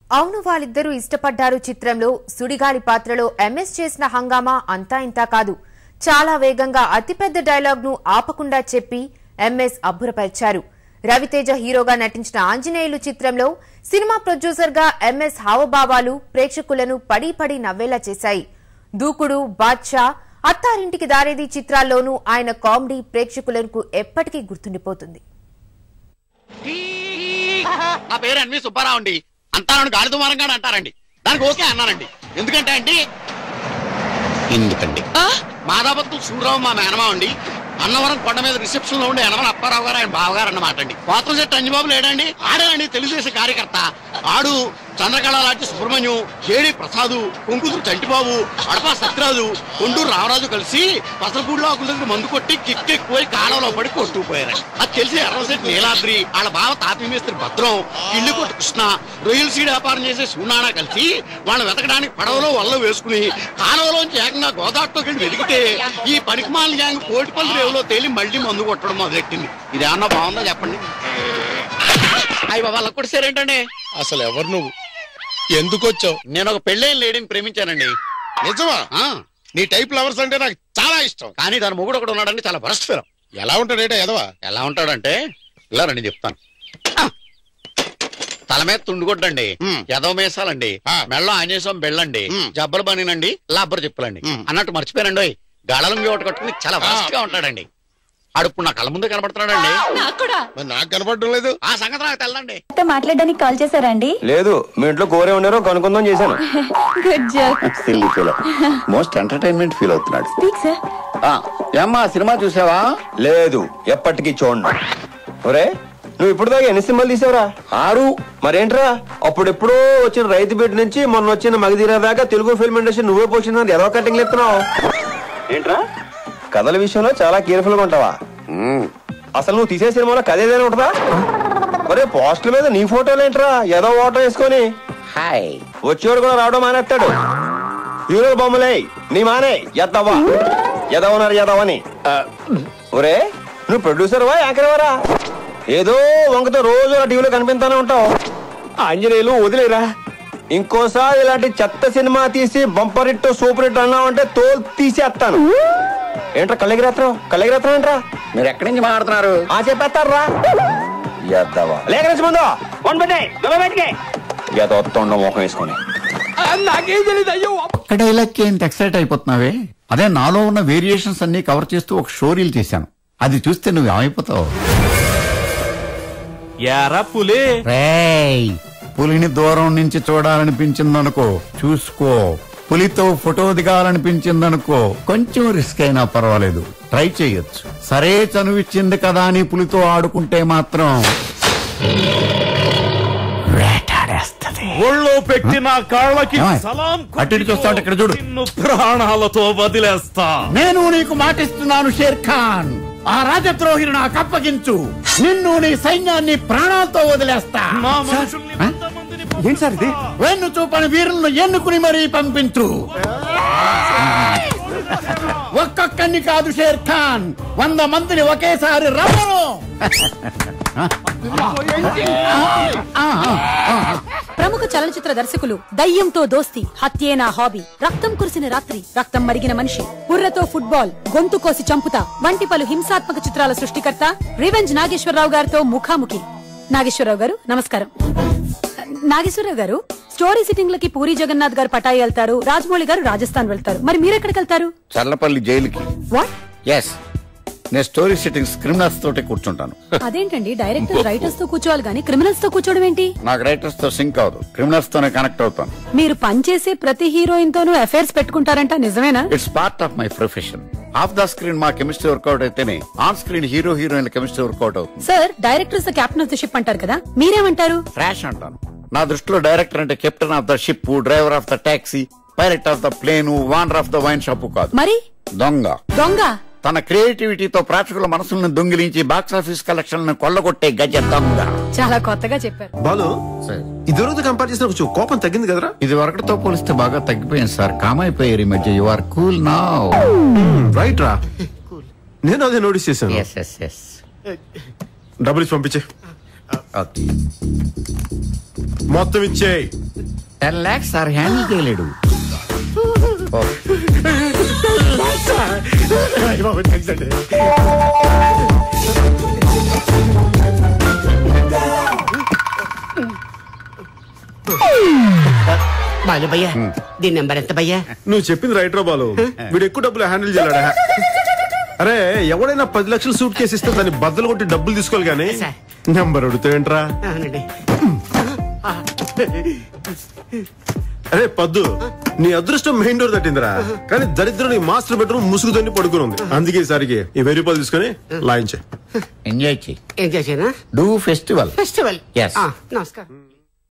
అవును వాళ్ళిద్దరూ ఇష్టపడ్డారు చిత్రంలో సుడిగాలి పాత్రలో ఎంఎస్ చేసిన హంగామా అంతా ఇంతా కాదు. చాలా వేగంగా అతిపెద్ద డైలాగ్ ను ఆపకుండా చెప్పి ఎంఎస్ అబ్బురపరిచారు. రవితేజ హీరోగా నటించిన ఆంజనేయులు చిత్రంలో సినిమా ప్రొడ్యూసర్ గా ఎంఎస్ హావభావాలు ప్రేక్షకులను పడి పడి నవ్వేలా చేశాయి. దూకుడు, బాద్షా, అత్తారింటికి దారేది చిత్రాల్లోనూ ఆయన కామెడీ ప్రేక్షకులకు ఎప్పటికీ గుర్తుండిపోతుంది. నా పేరు ఎన్వి సుబ్బారావు అండి. అంతా నన్ను గాలి దుమారంగా అంటారండి. దానికి ఓకే అన్నానండి. ఎందుకంటే మాదాపత్తులు సూర్యరావు మా మేనమా అండి. అన్నవరం కొండ మీద రిసెప్షన్ లో ఉండే యనమల అప్పారావు గారు ఆయన బావగారు అన్నమాట అండి. పాత్ర చెట్టు అంజబాబు లేడండి, ఆడేనండి తెలుగుదేశం కార్యకర్త. ఆడు చంద్రకళ లాంటి సుబ్రహ్మణ్యం, జేడి ప్రసాదు, కొంకుదురు చంటిబాబు, అడపా సత్యరాజు, కొండూరు రామరాజు కలిసి పసరపూడిలో ఆకుల దగ్గర మందు కొట్టి కిక్కెక్కుపోయి కాలంలో పడి కొట్టుకుపోయారండి. అది తెలిసి ఎర్రశెట్టి నీలాద్రి, వాళ్ళ బావ తాపీ మేస్త్రి భద్రం, ఇల్లు కొట్టు కృష్ణ, రొయ్యల సీడ్ వ్యాపారం చేసే సూనానా కలిసి వాళ్ళని వెతకడానికి పడవలో వల్ల వేసుకుని కాలువలోంచి ఏకంగా గోదావరిలోకి వెళ్ళి వెతికితే ఈ పనికిమాల గ్యాంగ్ కోటిపల్లి రేవులో తేలి మళ్ళీ మందు కొట్టడం మొదలెట్టింది. ఇదేమన్నా బాగుందా చెప్పండి? అయ్యి వాళ్ళకి కూడా సరేంటండి. అసలు ఎవరు నువ్వు, ఎందుకు వచ్చావు? నేను ఒక పెళ్ళైన లేడీని ప్రేమించానండి. నిజమా? నీ టైప్ లవర్స్ అంటే నాకు చాలా ఇష్టం. కానీ దాని మొగుడు ఒకడు ఉన్నాడండి, చాలా వరస్ట్ ఫిలం. ఎలా ఉంటాడేటా ఎదవా? ఎలా ఉంటాడంటే ఇలా రండి చెప్తాను. తల మీద తుండుకొట్టండి, ఎదవ మేసాలండి, మెళ్ళ ఆంజనేయం బెళ్ళండి, జబ్బలు బనినండి, లబ్బరు చెప్పులండి అన్నట్టు మర్చిపోయానండి. గాళలుంగి ఒకటి కట్టుకుని చాలా వరస్ట్ గా ఉంటాడండి. అడుపు నా కళ్ళ ముందే కనబడుతున్నాడండి. నాకు కనపడడం లేదు. ఆ సంగతి నాకు తెల్లండి. మాట్లాడడానికి కాల్ చేశారండి? లేదు, మీ ఇంట్లో కోరే ఉన్నారో కనుక్కుందాం చేశాను. మోస్ట్ ఎంటర్టైన్మెంట్ ఫీల్ అవుతున్నాడు. ఏమ్మా సినిమా చూసావా? లేదు, ఎప్పటికీ చూడండి. ఒరే, నువ్వు ఇప్పుడు దాకా ఎన్ని సినిమాలు తీసావురా? 6. మరేంట్రా, అప్పుడెప్పుడో వచ్చిన రైతు బిడ్డ నుంచి మొన్న వచ్చిన మగధీర దాకా తెలుగు ఫిల్మ్ ఇండస్ట్రీ నువ్వే పోషించిన ఏదో కటింగ్ ఎత్తున్నావు ఏంట్రా? కథల విషయంలో చాలా కేర్ఫుల్ గా ఉంటావా? అసలు నువ్వు తీసే సినిమాలో కథ ఏదైనా ఉంటుందా? ఒరే, పోస్టర్ మీద నీ ఫోటోలు ఏంట్రా? ఏదో ఓటో వేసుకొని వచ్చేవాడు కూడా రావడం మానేస్తాడు. హీరో బొమ్మలే నీ మానే ఎద్దవా ఎదవన్నారు ఎదవని. ఒరే, నువ్వు ప్రొడ్యూసర్ వా యాంకర్ వారా? ఏదో వంకతో రోజు టీవీలో కనిపిస్తానే ఉంటావు. ఆంజనేయులు వదిలేరా, ఇంకోసారి ఇలాంటి చెత్త సినిమా తీసి బంపర్ హిట్ సూపర్ హిట్ అన్నావంటే తోలు తీసేస్తాను. ఏంట్రా కళ్ళగిరేత్రం ఏంట్రా? మీరు ఎక్కడి నుంచి మాట్లాడుతున్నారు? చెప్పేస్తారా లేక నుంచి ముందు మొహం వేసుకొని డైలాగ్ ఏంటి ఎక్సైట్ అయిపోతున్నావే? అదే నాలో ఉన్న వేరియేషన్స్ అన్ని కవర్ చేస్తూ ఒక షోరీల్ చేశాను. అది చూస్తే నువ్వు ఏమైపోతావు? పులిని దూరం నుంచి చూడాలనిపించిందనుకో, చూసుకో. పులితో ఫోటో దిగాలనిపించిందనుకో, కొంచెం రిస్క్ అయినా పర్వాలేదు, ట్రై చేయొచ్చు. సరే, చనువిచ్చింది కదా అని పులితో ఆడుకుంటే మాత్రం వేటాడేస్తది. ఒళ్ళో పెట్టి నా కాళ్ళకి అటు చూస్తా ఇక్కడ చూడు, ప్రాణాలతో వదిలేస్తా. నేను నీకు మాటిస్తున్నాను షేర్ ఖాన్, ఆ రాజద్రోహిని నాకు అప్పగించు, నిన్ను నీ సైన్యాన్ని ప్రాణాలతో వదిలేస్తా. ఏంటి సార్ ఇది? వెన్ను చూపని వీరులను ఎన్నుకుని మరీ పంపించు. ఒక్కొక్కడిని కాదు షేర్ ఖాన్, 100 మందిని ఒకేసారి రమ్మను. ప్రముఖ చలనచిత్ర దర్శకులు దయ్యంతో దోస్తి, హత్యే నా హాబీ, రక్తం కురిసిన రాత్రి, రక్తం మరిగిన మనిషి, బుర్రతో ఫుట్బాల్, గొంతు కోసి చంపుతా వంటి పలు హింసాత్మక చిత్రాల సృష్టికర్త రివెంజ్ నాగేశ్వరరావు గారితో ముఖాముఖి. నాగేశ్వరరావు గారు నమస్కారం. నాగేశ్వరరావు గారు, స్టోరీ సిట్టింగ్ లకి పూరి జగన్నాథ్ గారు పటాయి వెళ్తారు, రాజమౌళి గారు రాజస్థాన్ వెళ్తారు, మరి మీరెక్కడికి వెళ్తారు? చర్లపల్లి జైలుకి. వాట్? ఎస్, నేను స్టోరీ సిట్టింగ్స్ క్రిమినల్స్ తోటే కూర్చుంటాను. అదేంటండి, డైరెక్టర్ రైటర్స్ తో కూర్చోవాలి గానీ క్రిమినల్స్ తో కూర్చోవడం ఏంటి? నాకు రైటర్స్ తో సింక్ అవదు, క్రిమినల్స్ తోనే కనెక్ట్ అవుతాను. మీరు పనిచేసే ప్రతి హీరోయిన్ తోనూ అఫైర్స్ పెట్టుకుంటారంట, నిజమేనా? It's part of my profession. Off the screen మా కెమిస్ట్రీ వర్కౌట్ అయితేనే on screen hero heroine chemistry workout అవుతుంది. Sir, directors captain of the ship అంటారు కదా, మీరేమంటారు? ఫ్రాష్ అంటాను. నా దృష్టిలో డైరెక్టర్ అంటే captain of the ship, driver of the taxi, pilot of the plane, owner of the wine shop కాదు. మరి దొంగ. దొంగ తన క్రియేటివిటీతో ప్రేక్షకుల మనసులను దొంగిలించి బాక్స్ ఆఫీస్ కలెక్షన్లను కొల్లగొట్టే గజ దొంగ. చాలా కొత్తగా చెప్పారు. బాలు, ఇదివరకు కంపేర్ చేసిన కొంచెం కోపం తగ్గింది కదరా? ఇది వరకటితో పోలిస్తే బాగా తగ్గిపోయింది సార్. కామ్ అయిపోయారు ఈ మధ్య. You are cool now. Right రా, నేను అదే నోటీస్ చేశాను. డబ్బులు డబ్బులు పంపించే, మొత్తం ఇచ్చే. 10 lakhs సార్ హ్యాండిల్ చేయలేడు. బాలు భయ్యా దీని నెంబర్ ఎంత భయ్యా? నువ్వు చెప్పింది రైట్ రా బాలు. వీడు ఎక్కువ డబ్బులు హ్యాండిల్ చేయలేడా? అరే ఎవడైనా 10 లక్షలు సూట్ కేసు ఇస్తే దాన్ని బద్దలు కొట్టి డబ్బులు తీసుకోవాలి కానీ నెంబర్ అడుగుతావేంట్రా? అరే పద్దు, నీ అదృష్టం మెయిన్ డోర్ తట్టిందిరా, కానీ దరిద్రం నీ మాస్టర్ బెడ్రూమ్ ముసుగుతోని పడుకుని ఉంది. అందుకే ఈసారికి ఈ 1000 రూపాయలు తీసుకొని లాయించే. ఎంజాయ్ చేయి. ఏం చేసేనా? Do festival. ఫెస్టివల్. Yes. నమస్కారం.